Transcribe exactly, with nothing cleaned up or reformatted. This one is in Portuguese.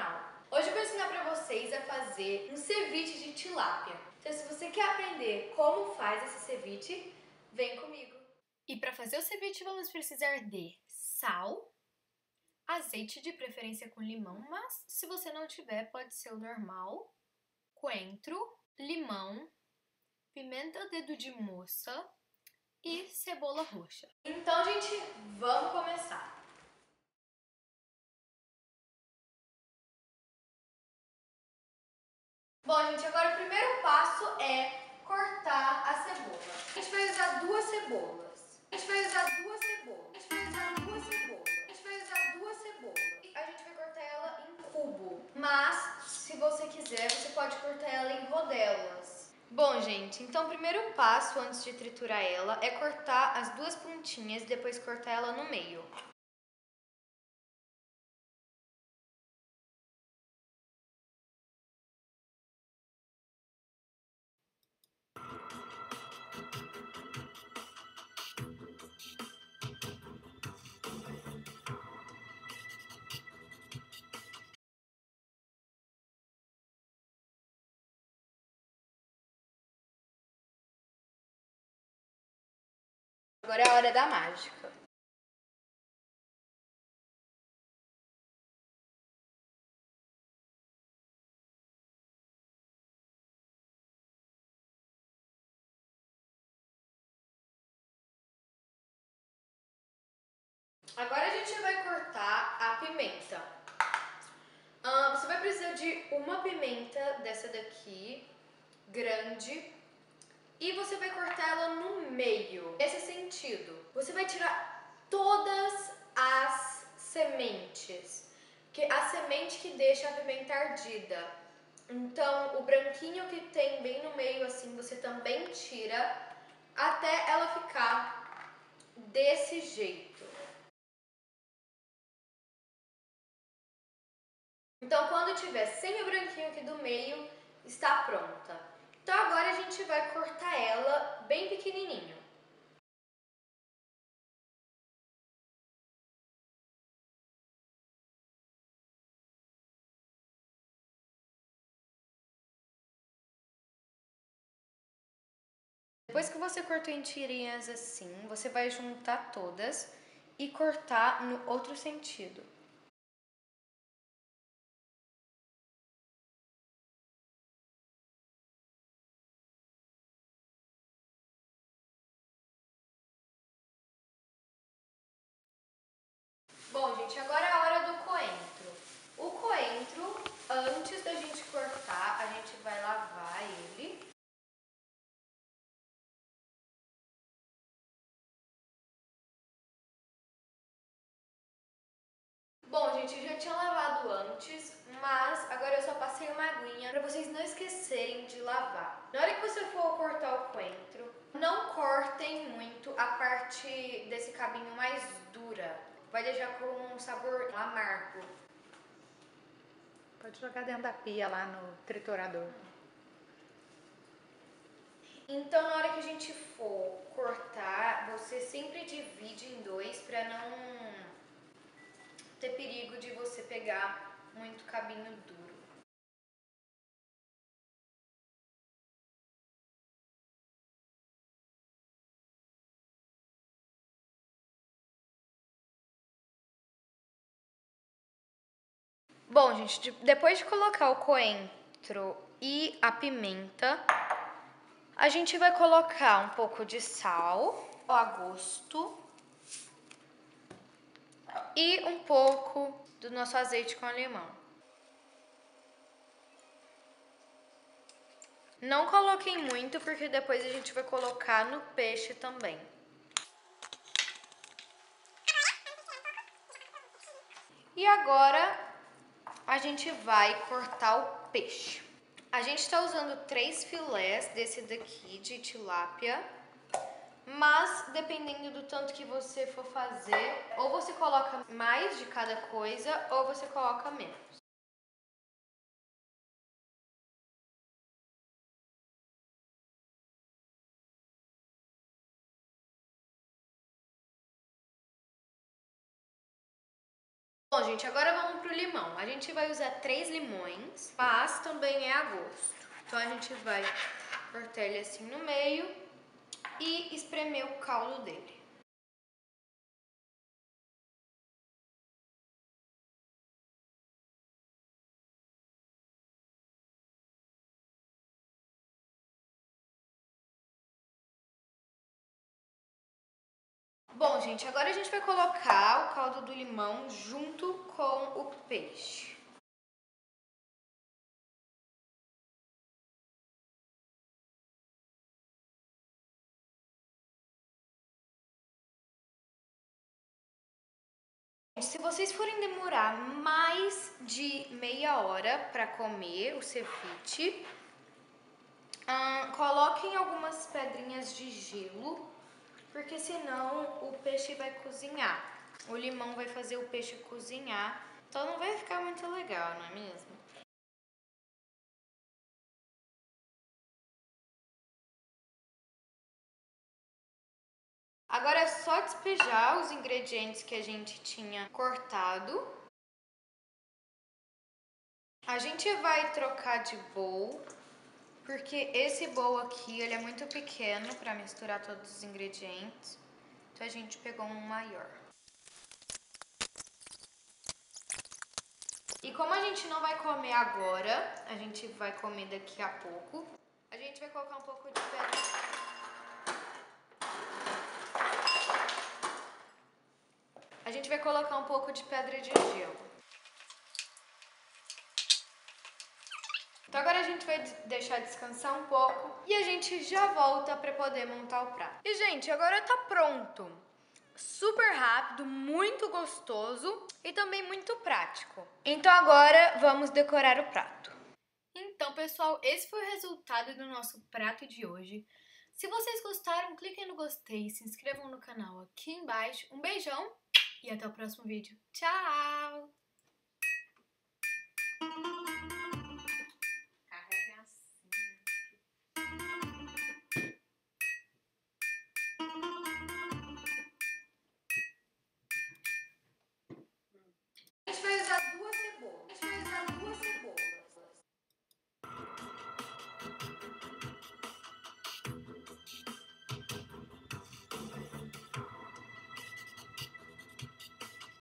canal. Hoje eu vou ensinar para vocês a fazer um ceviche de tilápia. Então se você quer aprender como faz esse ceviche, vem comigo. E para fazer o ceviche vamos precisar de sal, azeite de preferência com limão, mas se você não tiver pode ser o normal, coentro, limão, pimenta dedo de moça e cebola roxa. Então, gente, vamos começar. Bom, gente, agora o primeiro passo é cortar a cebola. A gente vai usar duas cebolas. A gente vai usar duas cebolas. A gente vai usar duas cebolas. A gente vai usar duas cebolas. E a gente vai cortar ela em cubo. Mas, se você quiser, você pode cortar ela em rodelas. Bom, gente, então o primeiro passo antes de triturar ela é cortar as duas pontinhas e depois cortar ela no meio. Agora é a hora da mágica. Agora a gente vai cortar a pimenta. Ah, você vai precisar de uma pimenta dessa daqui, grande, e você vai cortar ela no meio, nesse sentido. Você vai tirar todas as sementes, que a semente que deixa a pimenta ardida. Então, o branquinho que tem bem no meio, assim, você também tira, até ela ficar desse jeito. Então, quando tiver sem o branquinho aqui do meio, está pronta. Então, agora a gente vai cortar ela bem pequenininho. Depois que você cortou em tirinhas assim, você vai juntar todas e cortar no outro sentido. Bom, gente, agora é a hora do coentro. O coentro, antes da gente cortar, a gente vai lavar ele. Bom, gente, eu já tinha lavado antes, mas agora eu só passei uma aguinha para vocês não esquecerem de lavar. Na hora que você for cortar o coentro, não cortem muito a parte desse cabinho mais dura. Vai deixar com um sabor amargo. Pode jogar dentro da pia lá no triturador. Então, na hora que a gente for cortar, você sempre divide em dois para não ter perigo de você pegar muito cabinho duro. Bom, gente, depois de colocar o coentro e a pimenta, a gente vai colocar um pouco de sal a gosto e um pouco do nosso azeite com limão. Não coloquem muito, porque depois a gente vai colocar no peixe também. E agora a gente vai cortar o peixe. A gente está usando três filés desse daqui de tilápia, mas dependendo do tanto que você for fazer, ou você coloca mais de cada coisa, ou você coloca menos. Bom, gente, agora vamos pro limão. A gente vai usar três limões, mas também é a gosto. Então a gente vai cortar ele assim no meio e espremer o caldo dele. Bom, gente, agora a gente vai colocar o caldo do limão junto com o peixe. Se vocês forem demorar mais de meia hora para comer o ceviche, hum, coloquem algumas pedrinhas de gelo, porque senão o peixe vai cozinhar. O limão vai fazer o peixe cozinhar, então não vai ficar muito legal, não é mesmo? Agora é só despejar os ingredientes que a gente tinha cortado. A gente vai trocar de bowl, porque esse bowl aqui ele é muito pequeno para misturar todos os ingredientes. Então a gente pegou um maior. E como a gente não vai comer agora, a gente vai comer daqui a pouco, a gente vai colocar um pouco de pedra. A gente vai colocar um pouco de pedra de gelo. Então agora a gente vai deixar descansar um pouco e a gente já volta para poder montar o prato. E gente, agora tá pronto. Super rápido, muito gostoso e também muito prático. Então agora vamos decorar o prato. Então, pessoal, esse foi o resultado do nosso prato de hoje. Se vocês gostaram, cliquem no gostei, se inscrevam no canal aqui embaixo. Um beijão e até o próximo vídeo. Tchau!